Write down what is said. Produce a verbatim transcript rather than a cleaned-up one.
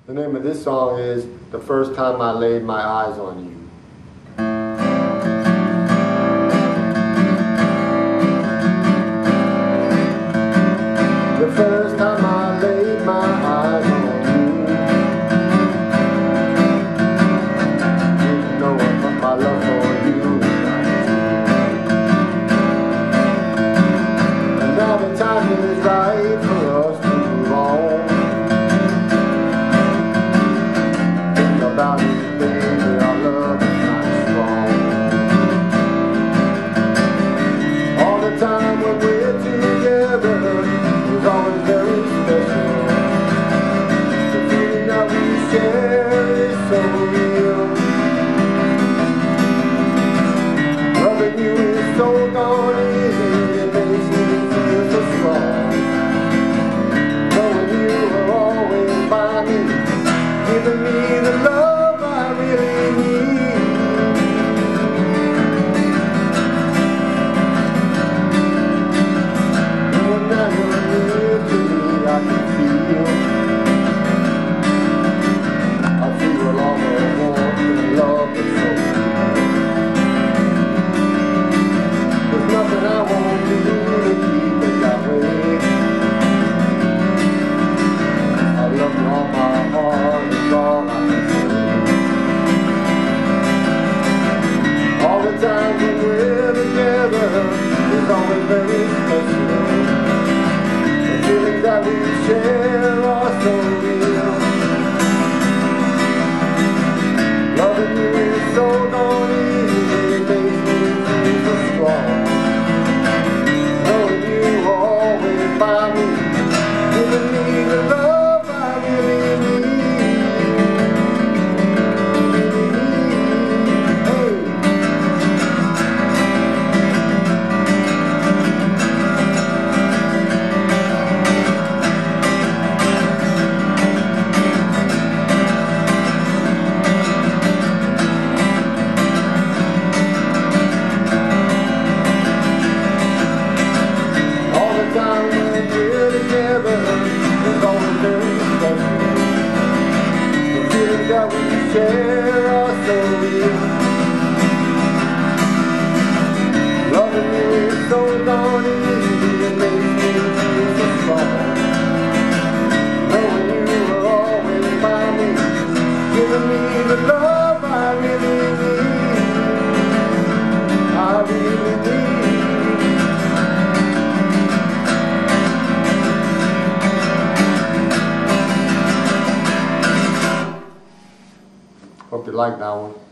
The name of this song is The First Time I Laid My Eyes on You. The first time I laid my eyes on you, didn't know what my love for you was like. And now the time is right for us to move on. Think about it, baby, our love is not strong. All the time when we're together, it's always very special. The feeling that we share is so real. Loving you is so darn easy, it makes me feel so strong. Knowing you are always by me, giving me the love I really need. And now you're near to me, I can feel, I feel all the warmth and love that's so real. There's nothing I won't do to keep it that way. I love you all my heart, it's all I can say. All the time when we're together, it's always very special. The feelings that we share are so real. Loving you is so darn easy, it makes me feel so strong. Knowing you are always by me, giving me the love I really need. Hey. All the time when we're together, it's always very special. The feelings that we share are so real. Loving you is so darn easy, it makes me feel so strong. Knowing you are always by me, giving me the love I really need. I really need. Hope you like that one.